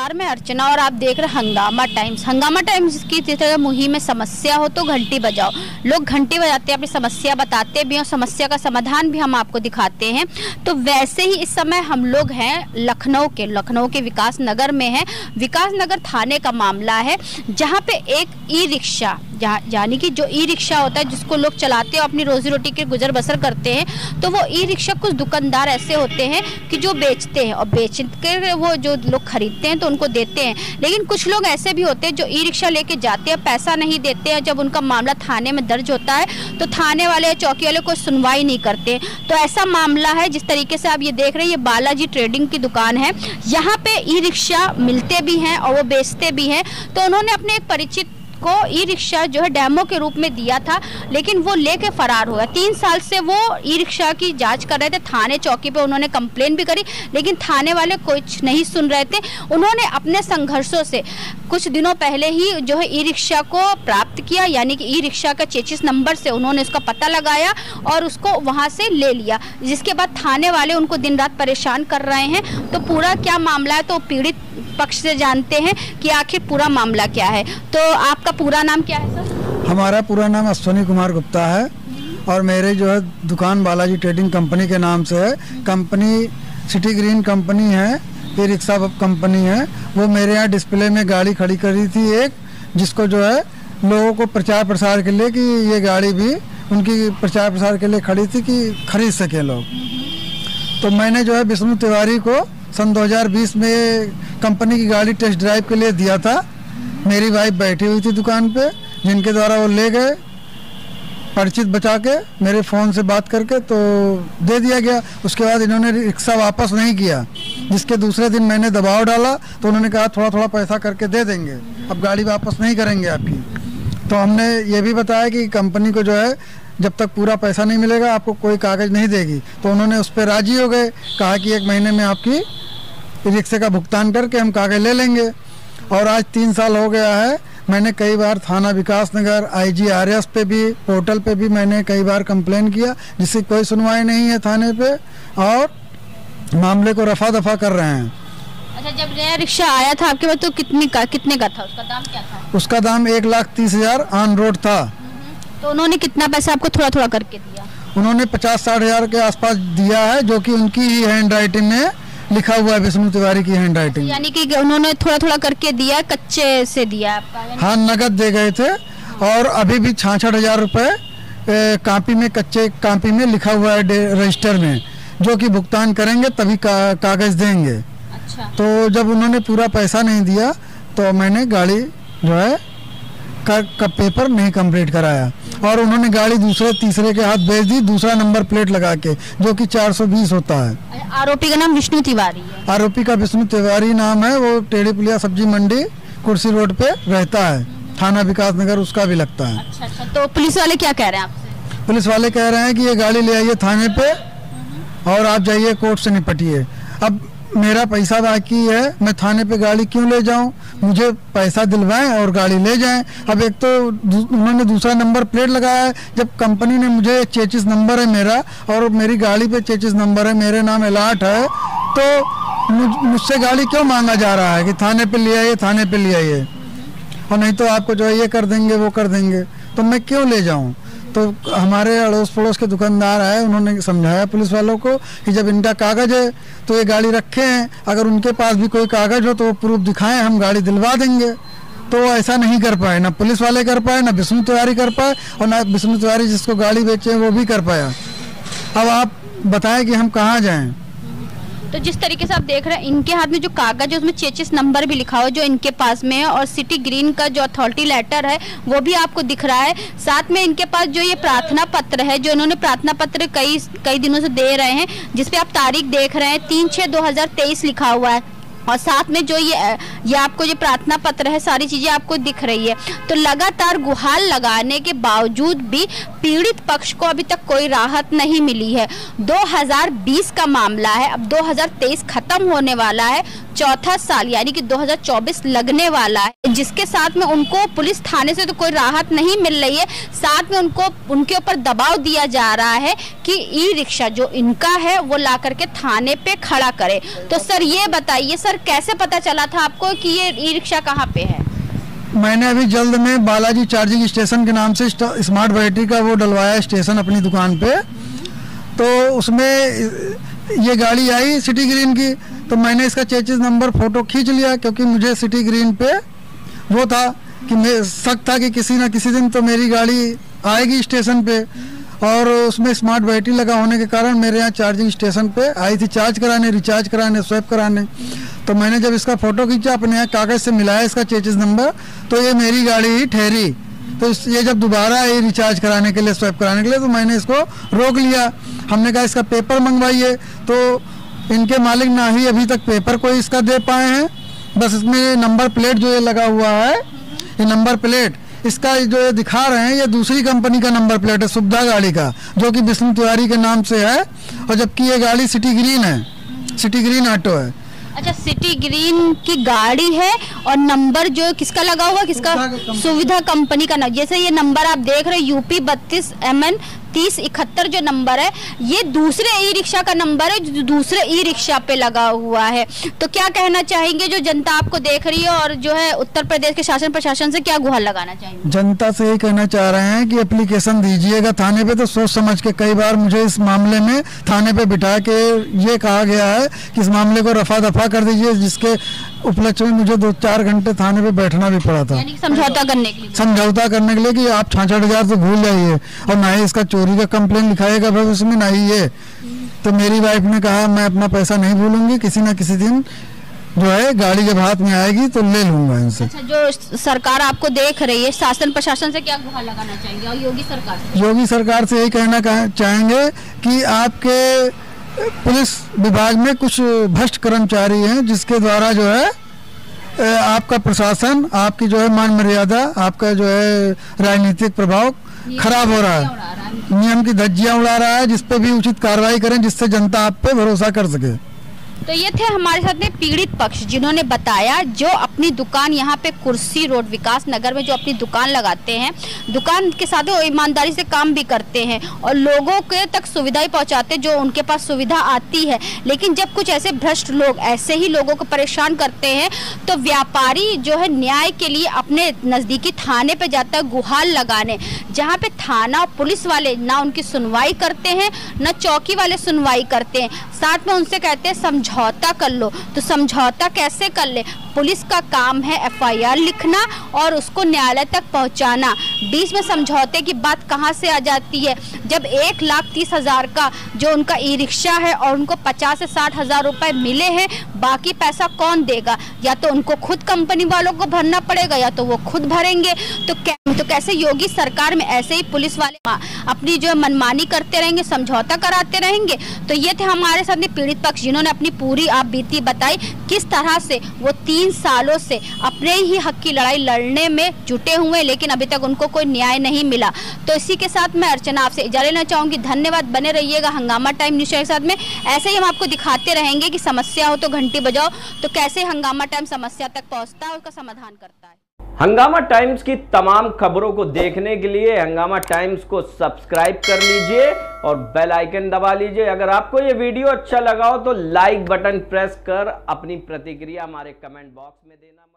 नमस्कार, मैं अर्चना और आप देख रहे हैं हंगामा टाइम्स। हंगामा टाइम्स की तरह मुहिम में समस्या हो तो घंटी बजाओ। लोग घंटी बजाते हैं, अपनी समस्या बताते भी हैं और समस्या का समाधान भी हम आपको दिखाते हैं। तो वैसे ही इस समय हम लोग हैं लखनऊ के विकास नगर में हैं। विकास नगर थाने का मामला है, जहाँ पे एक ई रिक्शा, यानी कि जो ई रिक्शा होता है जिसको लोग चलाते हैं अपनी रोजी रोटी के गुजर बसर करते हैं, तो वो ई रिक्शा कुछ दुकानदार ऐसे होते हैं कि जो बेचते हैं और बेच कर वो जो लोग खरीदते हैं तो उनको देते हैं। लेकिन कुछ लोग ऐसे भी होते हैं जो ई रिक्शा लेके जाते हैं, पैसा नहीं देते हैं। जब उनका मामला थाने में दर्ज होता है तो थाने वाले चौकी वाले कोई सुनवाई नहीं करते। तो ऐसा मामला है। जिस तरीके से आप ये देख रहे हैं, ये बालाजी ट्रेडिंग की दुकान है। यहाँ पे ई रिक्शा मिलते भी हैं और वो बेचते भी हैं। तो उन्होंने अपने एक परिचित को ई रिक्शा जो है डेमो के रूप में दिया था, लेकिन वो लेके फरार हो गया। 3 साल से वो ई रिक्शा की जांच कर रहे थे। थाने चौकी पे उन्होंने कंप्लेन भी करी, लेकिन थाने वाले कुछ नहीं सुन रहे थे। उन्होंने अपने संघर्षों से कुछ दिनों पहले ही जो है ई रिक्शा को प्राप्त किया, यानी कि ई रिक्शा का चेचिस नंबर से उन्होंने उसका पता लगाया और उसको वहाँ से ले लिया, जिसके बाद थाने वाले उनको दिन रात परेशान कर रहे हैं। तो पूरा क्या मामला है तो पीड़ित पक्ष से जानते हैं कि आखिर पूरा मामला क्या है। तो आपका पूरा नाम क्या है सर? हमारा पूरा नाम अश्विनी कुमार गुप्ता है और मेरे जो है दुकान बालाजी ट्रेडिंग कंपनी के नाम से है। कंपनी सिटी ग्रीन कंपनी है, ये रिक्शा कंपनी है। वो मेरे यहाँ डिस्प्ले में गाड़ी खड़ी करी थी एक, जिसको जो है लोगों को प्रचार प्रसार के लिए कि ये गाड़ी भी उनकी प्रचार प्रसार के लिए खड़ी थी कि खरीद सके लोग। तो मैंने जो है विष्णु तिवारी को सन 2020 में कंपनी की गाड़ी टेस्ट ड्राइव के लिए दिया था। मेरी वाइफ बैठी हुई थी दुकान पे, जिनके द्वारा वो ले गए परिचित बचा के, मेरे फ़ोन से बात करके तो दे दिया गया। उसके बाद इन्होंने रिक्शा वापस नहीं किया, जिसके दूसरे दिन मैंने दबाव डाला तो उन्होंने कहा थोड़ा थोड़ा पैसा करके दे देंगे, अब गाड़ी वापस नहीं करेंगे आपकी। तो हमने ये भी बताया कि कंपनी को जो है जब तक पूरा पैसा नहीं मिलेगा आपको कोई कागज़ नहीं देगी। तो उन्होंने उस पर राज़ी हो गए, कहा कि 1 महीने में आपकी रिक्शे का भुगतान करके हम कागज़ ले लेंगे। और आज 3 साल हो गया है। मैंने कई बार थाना विकास नगर, IGRS पे भी, पोर्टल पे भी मैंने कई बार कंप्लेन किया, जिससे कोई सुनवाई नहीं है थाने पे और मामले को रफा दफा कर रहे हैं। अच्छा, जब नया रिक्शा आया था आपके पास तो कितने का था? उसका दाम क्या था? उसका दाम 1,30,000 ऑन रोड था। तो उन्होंने कितना पैसा आपको थोड़ा थोड़ा करके दिया? उन्होंने 50-60 हज़ार के आसपास दिया है, जो कि उनकी ही हैंड राइटिंग में लिखा हुआ है, विष्णु तिवारी की हैंड राइटिंग। यानी कि उन्होंने थोड़ा थोड़ा करके दिया, कच्चे से दिया आपका? हाँ, नगद दे गए थे। और अभी भी 66,000 रुपये कापी में, कच्चे कापी में लिखा हुआ है रजिस्टर में, जो कि भुगतान करेंगे तभी कागज़ देंगे। अच्छा। तो जब उन्होंने पूरा पैसा नहीं दिया तो मैंने गाड़ी जो है का पेपर नहीं कंप्लीट कराया और उन्होंने गाड़ी दूसरे तीसरे के हाथ भेज दी, दूसरा नंबर प्लेट लगा के, जो कि 420 होता है। आरोपी का नाम विष्णु तिवारी है? आरोपी का विष्णु तिवारी नाम है। वो टेढ़ी पुलिया सब्जी मंडी कुर्सी रोड पे रहता है। थाना विकास नगर उसका भी लगता है। अच्छा। तो पुलिस वाले क्या कह रहे हैं आपसे? पुलिस वाले कह रहे हैं कि ये गाड़ी ले आइए थाने पे और आप जाइए कोर्ट से निपटिए। अब मेरा पैसा बाकी है, मैं थाने पे गाड़ी क्यों ले जाऊं? मुझे पैसा दिलवाएं और गाड़ी ले जाएं। अब एक तो उन्होंने दूसरा नंबर प्लेट लगाया है, जब कंपनी ने मुझे चेचिस नंबर है मेरा और मेरी गाड़ी पे चेचिस नंबर है, मेरे नाम अलाट है, तो मुझसे गाड़ी क्यों मांगा जा रहा है कि थाने पे ले आइए, थाने पे ले आइए, और नहीं तो आपको जो है ये कर देंगे वो कर देंगे। तो मैं क्यों ले जाऊँ? तो हमारे अड़ोस पड़ोस के दुकानदार आए, उन्होंने समझाया पुलिस वालों को कि जब इनका कागज़ है तो ये गाड़ी रखे हैं, अगर उनके पास भी कोई कागज़ हो तो वो प्रूफ दिखाएं, हम गाड़ी दिलवा देंगे। तो ऐसा नहीं कर पाए, ना पुलिस वाले कर पाए, ना विष्णु तिवारी कर पाए और ना विष्णु तिवारी जिसको गाड़ी बेचे वो भी कर पाया। अब आप बताएं कि हम कहाँ जाएँ? तो जिस तरीके से आप देख रहे हैं, इनके हाथ में जो कागज है उसमें चेचिस नंबर भी लिखा हुआ जो इनके पास में है, और सिटी ग्रीन का जो अथॉरिटी लेटर है वो भी आपको दिख रहा है। साथ में इनके पास जो ये प्रार्थना पत्र है, जो इन्होंने प्रार्थना पत्र कई दिनों से दे रहे हैं, जिसपे आप तारीख देख रहे हैं 3/6/2023 लिखा हुआ है। और साथ में जो ये आपको जो प्रार्थना पत्र है, सारी चीज़ें आपको दिख रही है। तो लगातार गुहार लगाने के बावजूद भी पीड़ित पक्ष को अभी तक कोई राहत नहीं मिली है। 2020 का मामला है, अब 2023 खत्म होने वाला है, चौथा साल यानी कि 2024 लगने वाला है, जिसके साथ में उनको पुलिस थाने से तो कोई राहत नहीं मिल रही है, साथ में उनको उनके ऊपर दबाव दिया जा रहा है कि ई रिक्शा जो इनका है वो ला करके थाने पे खड़ा करे। तो सर ये बताइए सर, कैसे पता चला था आपको कि ये ई रिक्शा कहाँ पे है? मैंने अभी जल्द में बालाजी चार्जिंग स्टेशन के नाम से स्मार्ट बैटरी का वो डलवाया स्टेशन अपनी दुकान पे, तो उसमें ये गाड़ी आई सिटी ग्रीन की, तो मैंने इसका चेचिस नंबर फोटो खींच लिया, क्योंकि मुझे सिटी ग्रीन पे वो था कि मैं शक था कि किसी न किसी दिन तो मेरी गाड़ी आएगी स्टेशन पे, और उसमें स्मार्ट बैटरी लगा होने के कारण मेरे यहाँ चार्जिंग स्टेशन पे आई थी चार्ज कराने, रिचार्ज कराने, स्वैप कराने। तो मैंने जब इसका फोटो खींचा, अपने यहाँ कागज़ से मिलाया इसका चेचिस नंबर, तो ये मेरी गाड़ी ही ठहरी। तो ये जब दोबारा आई रिचार्ज कराने के लिए, स्वैप कराने के लिए, तो मैंने इसको रोक लिया। हमने कहा इसका पेपर मंगवाइए, तो इनके मालिक ना ही अभी तक पेपर कोई इसका दे पाए हैं, बस इसमें नंबर प्लेट जो ये लगा हुआ है, ये नंबर प्लेट इसका जो ये दिखा रहे हैं, ये दूसरी कंपनी का नंबर प्लेट है, सुविधा गाड़ी का, जो कि विष्णु तिवारी के नाम से है, और जबकि ये गाड़ी सिटी ग्रीन है, सिटी ग्रीन ऑटो है। अच्छा, सिटी ग्रीन की गाड़ी है और नंबर जो किसका लगा हुआ, किसका? सुविधा कंपनी का। जैसे ये नंबर आप देख रहे हैं UP 32 MN 3071 जो नंबर है, ये दूसरे ई रिक्शा का नंबर है जो दूसरे ई रिक्शा पे लगा हुआ है। तो क्या कहना चाहेंगे जो जनता आपको देख रही है, और जो है उत्तर प्रदेश के शासन प्रशासन से क्या गुहार लगाना चाहेंगे? जनता से यही कहना चाह रहे हैं कि एप्लीकेशन दीजिएगा थाने पे, तो सोच समझ के। कई बार मुझे इस मामले में थाने पे बिठा के ये कहा गया है कि इस मामले को रफा दफा कर दीजिए, जिसके उपलक्ष्य में मुझे 2-4 घंटे थाने पे बैठना भी पड़ा था, समझौता करने के लिए कि आप 66,000 तो भूल जाइए, और ना ही इसका चोरी का कंप्लेन लिखाएगा भविष्य में, ना ही ये। तो मेरी वाइफ ने कहा मैं अपना पैसा नहीं भूलूंगी, किसी ना किसी दिन जो है गाड़ी जब हाथ में आएगी तो ले लूंगा इनसे। अच्छा, जो सरकार आपको देख रही है, शासन प्रशासन से क्या गुहार लगाना चाहेंगे, और योगी सरकार से यही कहना चाहेंगे कि आपके पुलिस विभाग में कुछ भ्रष्ट कर्मचारी हैं, जिसके द्वारा जो है आपका प्रशासन, आपकी जो है मान मर्यादा, आपका जो है राजनीतिक प्रभाव खराब हो रहा है, नियम की धज्जियां उड़ा रहा है, जिस पे भी उचित कार्रवाई करें, जिससे जनता आप पे भरोसा कर सके। तो ये थे हमारे साथ में पीड़ित पक्ष, जिन्होंने बताया जो अपनी दुकान यहाँ पे कुर्सी रोड विकास नगर में जो अपनी दुकान लगाते हैं, दुकान के साथ वो ईमानदारी से काम भी करते हैं और लोगों के तक सुविधाएं पहुँचाते हैं जो उनके पास सुविधा आती है। लेकिन जब कुछ ऐसे भ्रष्ट लोग ऐसे ही लोगों को परेशान करते हैं, तो व्यापारी जो है न्याय के लिए अपने नज़दीकी थाने पे जाता है गुहार लगाने, जहाँ पे थाना पुलिस वाले ना उनकी सुनवाई करते हैं, ना चौकी वाले सुनवाई करते हैं, साथ में उनसे कहते हैं समझौता कर लो। तो समझौता कैसे कर ले? पुलिस का काम है FIR लिखना और उसको न्यायालय तक पहुंचाना। बीच में समझौते की बात कहां से आ जाती है, जब 1,30,000 का जो उनका ई रिक्शा है और उनको 50 से 60,000 रुपए मिले हैं, बाकी पैसा कौन देगा? या तो उनको खुद कंपनी वालों को भरना पड़ेगा या तो वो खुद भरेंगे। तो कैसे योगी सरकार में ऐसे ही पुलिस वाले अपनी जो मनमानी करते रहेंगे, समझौता कराते रहेंगे? तो ये थे हमारे साथ में पीड़ित पक्ष, जिन्होंने अपनी पूरी आप बीती बताई, किस तरह से वो 3 सालों से अपने ही हक की लड़ाई लड़ने में जुटे हुए, लेकिन अभी तक उनको कोई न्याय नहीं मिला। तो इसी के साथ मैं अर्चना आपसे इजाजत लेना चाहूंगी। धन्यवाद, बने रहिएगा हंगामा टाइम न्यूज़ के साथ में। ऐसे ही हम आपको दिखाते रहेंगे कि समस्या हो तो घंटी बजाओ, तो कैसे हंगामा टाइम समस्या तक पहुंचता है, उसका समाधान करता है। हंगामा टाइम्स की तमाम खबरों को देखने के लिए हंगामा टाइम्स को सब्सक्राइब कर लीजिए और बेल आइकन दबा लीजिए। अगर आपको ये वीडियो अच्छा लगा हो तो लाइक बटन प्रेस कर अपनी प्रतिक्रिया हमारे कमेंट बॉक्स में देना।